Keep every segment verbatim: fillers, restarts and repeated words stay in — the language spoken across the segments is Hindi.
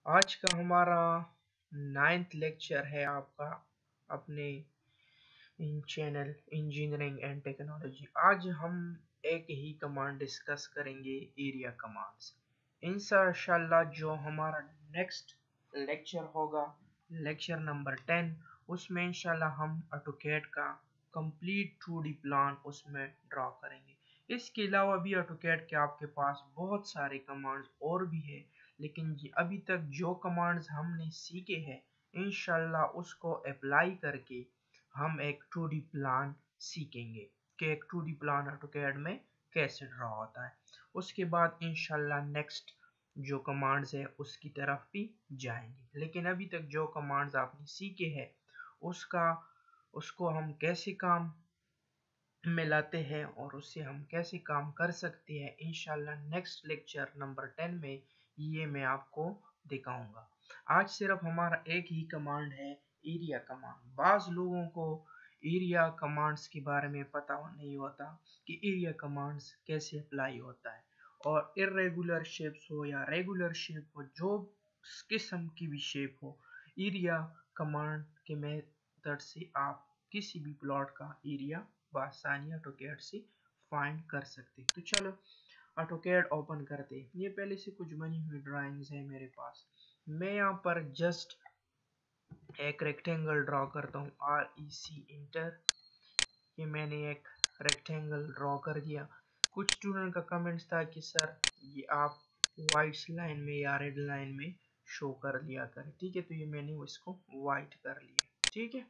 आज का हमारा नाइन्थ लेक्चर है आपका अपने इन चैनल इंजीनियरिंग एंड टेक्नोलॉजी। आज हम एक ही कमांड डिस्कस करेंगे, एरिया कमांड्स। इंशाल्लाह जो हमारा नेक्स्ट लेक्चर होगा, लेक्चर नंबर टेन, उसमें इंशाल्लाह हम ऑटोकैड का कंप्लीट टू डी प्लान उसमें ड्रॉ करेंगे। इसके अलावा भी ऑटोकैड के आपके पास बहुत सारे कमांड्स और भी है, लेकिन ये अभी तक जो कमांड्स हमने सीखे हैं इंशाल्लाह उसको अप्लाई करके हम एक टू डी प्लान सीखेंगे कि एक टू डी प्लान ऑटोकैड में कैसे ड्रॉ होता है। उसके बाद इंशाल्लाह नेक्स्ट जो कमांड्स है उसकी तरफ भी जाएंगे। लेकिन अभी तक जो कमांड्स आपने सीखे हैं उसका उसको हम कैसे काम में लाते हैं और उससे हम कैसे काम कर सकते हैं, इंशाल्लाह नेक्स्ट लेक्चर नंबर टेन में ये मैं आपको दिखाऊंगा। आज सिर्फ हमारा एक ही कमांड है, एरिया कमांड। बाज़ लोगों को एरिया कमांड्स के बारे में पता नहीं होता कि एरिया कमांड्स कैसे अप्लाई होता है, और इरेगुलर शेप्स हो या रेगुलर शेप हो, जो किस्म की भी शेप हो, एरिया कमांड के मेथड से आप किसी भी प्लॉट का एरिया आसानी ऑटोकैड से फाइंड कर सकते। तो चलो ऑटोकैड ओपन करते। ये पहले से कुछ बनी हुई ड्राइंग्स है मेरे पास। मैं यहाँ पर जस्ट एक रेक्टेंगल ड्रॉ करता हूँ, आर ई सी इंटर। ये मैंने एक रेक्टेंगल ड्रॉ कर दिया। कुछ स्टूडेंट का कमेंट्स था कि सर ये आप वाइट लाइन में या रेड लाइन में शो कर लिया करें। ठीक है, तो ये मैंने इसको वाइट कर लिया। ठीक है,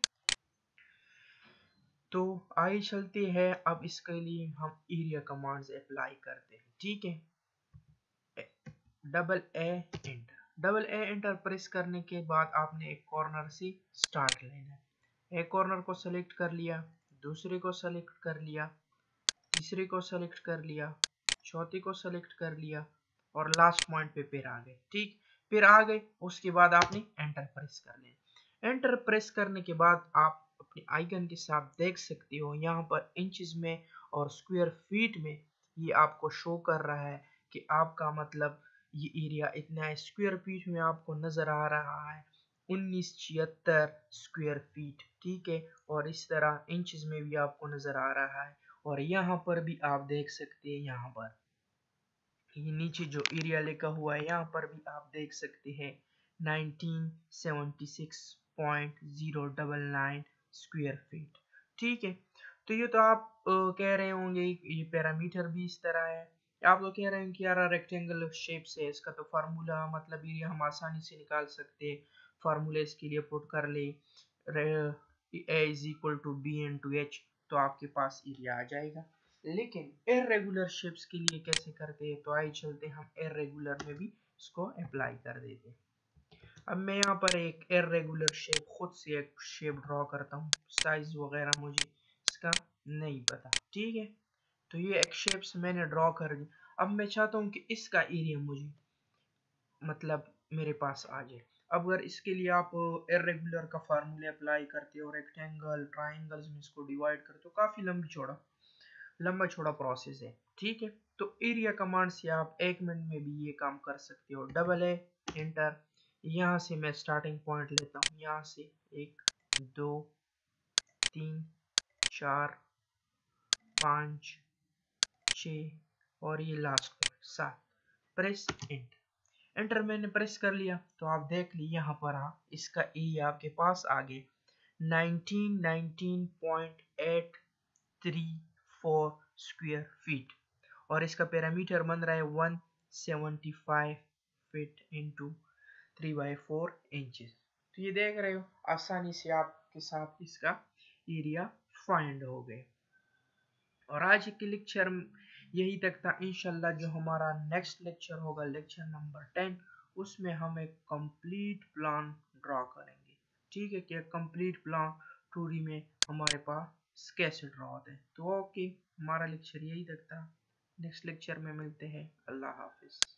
तो आइए चलते हैं। अब इसके लिए हम एरिया कमांड्स अप्लाई करते हैं। ठीक है, double A enter. Double A enter press करने के बाद आपने एक कॉर्नर से स्टार्ट लेना है। एक कॉर्नर को सेलेक्ट कर लिया, दूसरे को सेलेक्ट कर लिया, तीसरे को सेलेक्ट कर लिया, चौथे को सेलेक्ट कर लिया और लास्ट पॉइंट पे फिर आ गए। ठीक, फिर आ गए, उसके बाद आपने एंटर प्रेस कर लेना। एंटर प्रेस करने के बाद आप अपने आइकन के साथ देख सकते हो यहाँ पर इंचेस में और स्क्वायर फीट में ये आपको शो कर रहा है कि आपका मतलब ये एरिया इतना स्क्वायर फीट में आपको नजर आ रहा है, उन्नीस छिहत्तर स्क्वायर फीट। ठीक है, और इस तरह इंचेस में भी आपको नजर आ रहा है। और यहाँ पर भी आप देख सकते हैं, यहाँ पर ये नीचे जो एरिया लिखा हुआ है यहाँ पर भी आप देख सकते हैं nineteen seventy six point zero nine nine square feet. ठीक है, तो ये तो आप आ, कह रहे होंगे ये पैरामीटर भी इस तरह है। आप लोग कह रहे हैं कि यार रेक्टेंगल शेप से इसका तो फार्मूला मतलब एरिया हम आसानी से निकाल सकते हैं। फार्मूला इसके लिए पुट कर ले, A is equal to B into H, तो आपके पास एरिया आ जाएगा। लेकिन इरेगुलर शेप्स के लिए कैसे करते हैं, तो आइए चलते हम इरेगुलर में भी इसको अप्लाई कर देते हैं। अब मैं यहाँ पर एक इरेगुलर शेप खुद से एक शेप ड्रॉ करता हूँ। साइज वगैरह मुझे इसका नहीं पता। ठीक है, तो ये एक शेप्स मैंने ड्रॉ कर दी। अब मैं चाहता हूँ कि इसका एरिया मुझे मतलब मेरे पास आ जाए। अब अगर इसके लिए आप इरेगुलर का फार्मूला अप्लाई करते हो, रेक्टेंगल ट्राइंगल्स में इसको डिवाइड करते हो, काफ़ी लंबी चौड़ा लंबा छोड़ा प्रोसेस है। ठीक है, तो एरिया कमांड से आप एक मिनट में भी ये काम कर सकते हो। Double A enter. यहाँ से मैं स्टार्टिंग पॉइंट लेता हूँ, यहाँ से एक दो तीन चार पाँच छ और ये लास्ट पॉइंट सात। Press enter. एंटर मैंने प्रेस कर लिया, तो आप देख ली यहाँ पर आ इसका एरिया आपके पास आ गए nineteen nineteen point eight three four square feet, और इसका पैरामीटर बन रहा है one seventy five feet into three by four inches. तो ये देख रहे हो, आसानी से आपके साथ इसका एरिया फाइंड हो गए। और आज के लेक्चर यही तक था। इंशाल्लाह जो हमारा नेक्स्ट लेक्चर होगा, लेक्चर नंबर टेन, उसमें हम एक कंप्लीट प्लान ड्रॉ करेंगे। ठीक है, कि कंप्लीट प्लान टू डी में हमारे पास कैसे ड्रॉ होते हैं। तो ओके, हमारा लेक्चर यही तक था। नेक्स्ट लेक्चर में मिलते हैं। अल्लाह हाफिज।